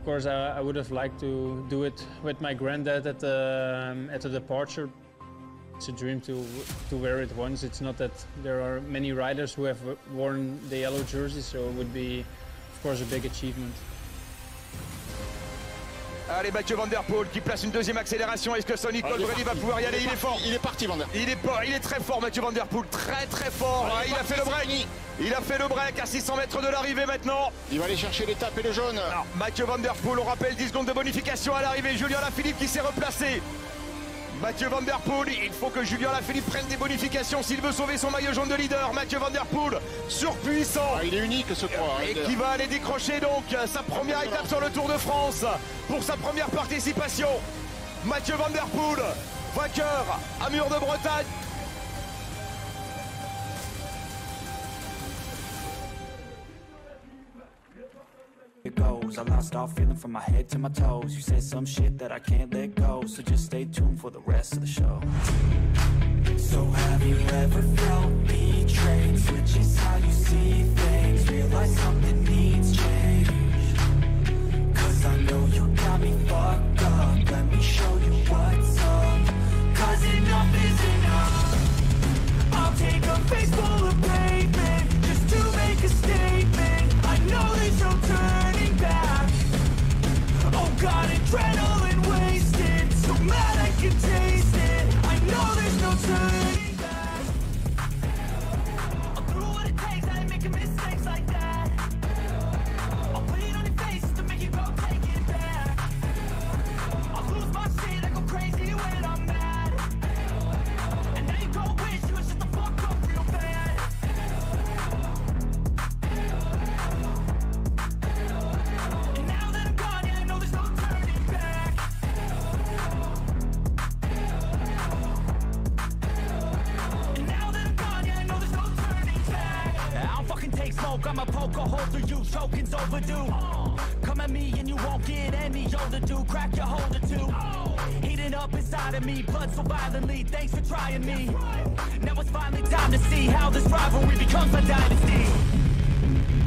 Of course, I would have liked to do it with my granddad at the departure. It's a dream to wear it once. It's not that there are many riders who have worn the yellow jersey, so it would be, of course, a big achievement. Allez, Mathieu Van Der Poel qui place une deuxième accélération. Est-ce que Sonny Colbrelli va pouvoir y aller? Il est fort. Il est parti, Van Der Poel. Il est très fort, Mathieu Van Der Poel. Très très fort. Il a fait le break. Il a fait le break à 600 mètres de l'arrivée maintenant. Il va aller chercher l'étape et le jaune. Alors, Mathieu Van Der Poel, on rappelle 10 secondes de bonification à l'arrivée. Julien Alaphilippe qui s'est replacé. Mathieu Van Der Poel, il faut que Julien Alaphilippe prenne des bonifications s'il veut sauver son maillot jaune de leader. Mathieu Van Der Poel, surpuissant. Il est unique ce croix. Et qui va aller décrocher donc sa première étape sur le Tour de France pour sa première participation. Mathieu Van Der Poel, vainqueur à Mur de Bretagne. It goes, I lost all feeling from my head to my toes. You said some shit that I can't let go, so just stay tuned for the rest of the show. So have you ever felt betrayed? Switches how you see things, realize something needs change. Cause I know you got me fucked up, let me show you what's up. Cause enough is enough. I'll take a face full of pavement just to make a statement. I know there's no turning back. Oh God, adrenaline wasted, so mad I can taste it. I know there's no turning back. I'll do what it takes, I ain't making mistakes like that. I'll put it on your face to make you go take it back. I'll lose my shit, I go crazy when I'm mad. And now you go wish you was just the fuck up real bad. And now that I'm gone, yeah, I know there's no turning back. And now that I'm gone, yeah, I know there's no turning back. I don't fucking take smoke, I'ma poke a hole through you, choking's overdue. Come at me and you won't get any older, dude, crack your hold or two. Heating up inside of me, blood so violently, thanks for trying me. Now it's finally time to see how this rivalry becomes a dynasty.